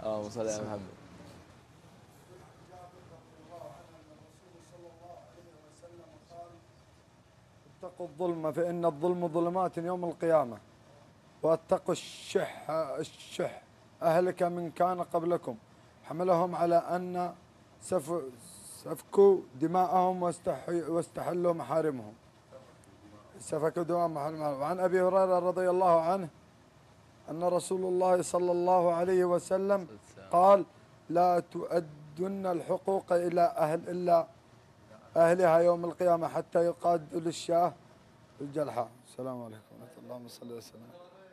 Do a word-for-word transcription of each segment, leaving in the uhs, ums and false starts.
اللهم صل على محمد. اتقوا الظلم فإن الظلم ظلمات يوم القيامة، واتقوا الشح الشح أهلك من كان قبلكم حملهم على أن سفكوا دماءهم واستحلوا محارمهم. سفكوا دماءهم محارمهم. وعن أبي هريرة رضي الله عنه أن رسول الله صلى الله عليه وسلم قال: لا تؤدن الحقوق إلى أهل إلا أهلها يوم القيامة حتى يقاد للشاه الجلحاء. السلام عليكم ورحمة الله. اللهم صل وسلم.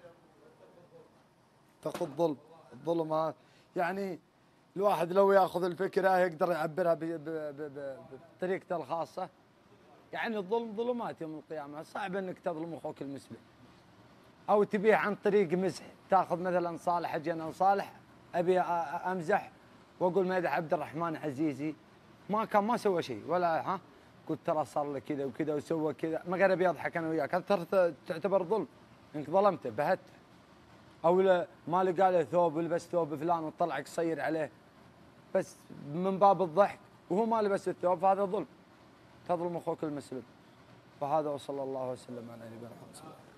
اتقوا الظلم. الظلم يعني الواحد لو ياخذ الفكرة يقدر يعبرها بطريقته الخاصة. يعني الظلم ظلمات يوم القيامة، صعب انك تظلم اخوك المسلم او تبيه عن طريق مزح. تاخذ مثلا صالح، اجي انا وصالح ابي امزح واقول مدح عبد الرحمن عزيزي، ما كان ما سوى شيء ولا ها، قلت ترى صار له كذا وكذا وسوى كذا، ما قرب يضحك انا وياك، هذا تعتبر ظلم انك ظلمته بهته. او ما لقى له ثوب ولبس ثوب فلان وطلع قصير عليه بس من باب الضحك وهو ما لبس الثوب، فهذا ظلم، تظلم اخوك المسلم. فهذا وصلى الله وسلم على نبينا محمد صلى الله عليه وسلم.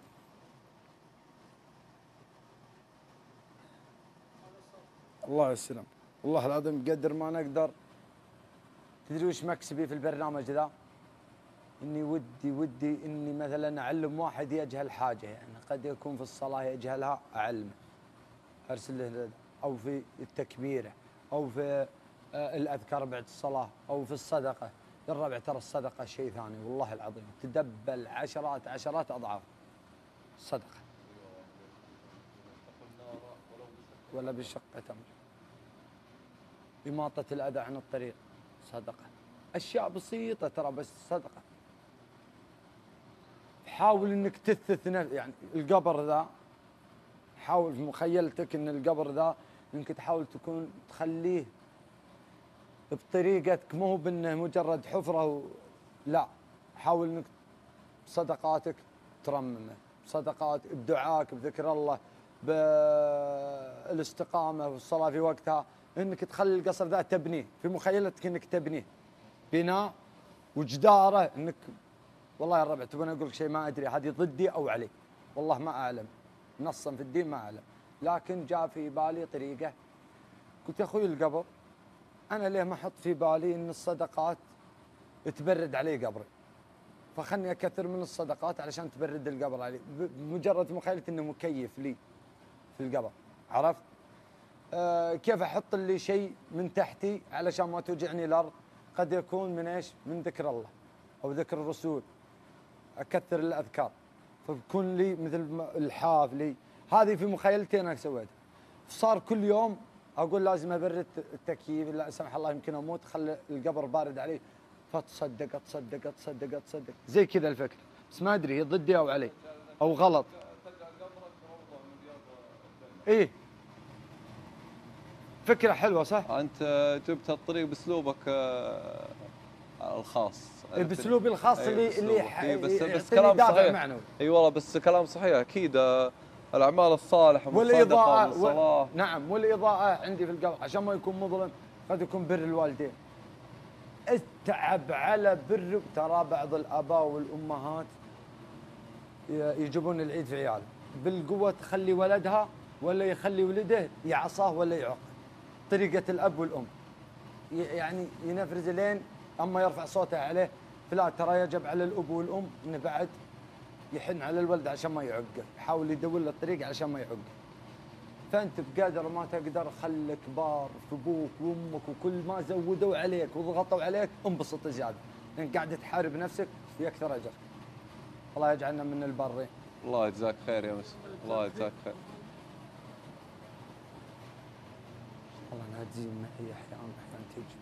الله يسلم. والله العظيم قدر ما نقدر. تدري وش مكسبي في البرنامج ذا؟ اني ودي ودي اني مثلا اعلم واحد يجهل حاجه، يعني قد يكون في الصلاه يجهلها اعلمه، ارسل له، او في التكبيره، او في الاذكار بعد الصلاه، او في الصدقه. الربع ترى الصدقه شيء ثاني والله العظيم، تدبل عشرات عشرات اضعاف الصدقه. ولا بشق تمر. إماطة الأذى عن الطريق صدقة. أشياء بسيطة ترى بس صدقة. حاول إنك تثث، يعني القبر ذا حاول في مخيلتك إن القبر ذا إنك تحاول تكون تخليه بطريقتك، مو بأنه مجرد حفرة و... لا، حاول إنك بصدقاتك ترممه، بصدقات بدعاك بذكر الله بالاستقامة والصلاة في وقتها، انك تخلي القصر ذا تبنيه في مخيلتك، انك تبنيه بناء وجداره. انك والله يا الربع تبغى اقول لك شيء ما ادري هذه ضدي او علي، والله ما اعلم نصا في الدين ما اعلم، لكن جاء في بالي طريقه. قلت يا اخوي القبر انا ليه ما احط في بالي ان الصدقات تبرد علي قبري، فخلني اكثر من الصدقات علشان تبرد القبر علي، بمجرد مخيلتي انه مكيف لي في القبر. عرفت؟ آه كيف احط لي شيء من تحتي علشان ما توجعني الارض؟ قد يكون من ايش؟ من ذكر الله او ذكر الرسول، اكثر الاذكار، فبكون لي مثل الحاف لي. هذه في مخيلتي انا سويتها. صار كل يوم اقول لازم ابرد التكييف، لا سمح الله يمكن اموت، خلي القبر بارد علي، فتصدق اتصدق اتصدق اتصدق زي كذا الفكره. بس ما ادري هي ضدي او علي او غلط. ايه فكرة حلوة صح؟ أنت جبت الطريق بأسلوبك الخاص. بأسلوبي الخاص اللي اللي إيه بس بس كلام صحيح معنوي. اي والله بس كلام صحيح اكيد. الأعمال الصالحة والإضاءة والصلاة و... نعم والإضاءة عندي في القبر عشان ما يكون مظلم، قد يكون بر الوالدين. اتعب على بر، ترى بعض الآباء والأمهات يجيبون العيد في عياله بالقوة، تخلي ولدها ولا يخلي ولده يعصاه ولا يعق. طريقة الأب والأم يعني ينفرز لين أما يرفع صوته عليه. فلا ترى يجب على الأب والأم إنه بعد يحن على الولد عشان ما يعقه، يحاول يدور له الطريق عشان ما يعقه. فأنت بقدر ما تقدر خلك بار في أبوك وأمك، وكل ما زودوا عليك وضغطوا عليك انبسط زيادة، لأن يعني قاعد تحارب نفسك في أكثر أجر. الله يجعلنا من البارين. الله يجزاك خير يا مسلم، الله يجزاك خير. والله انها تزين معي احيانا احيانا تجي.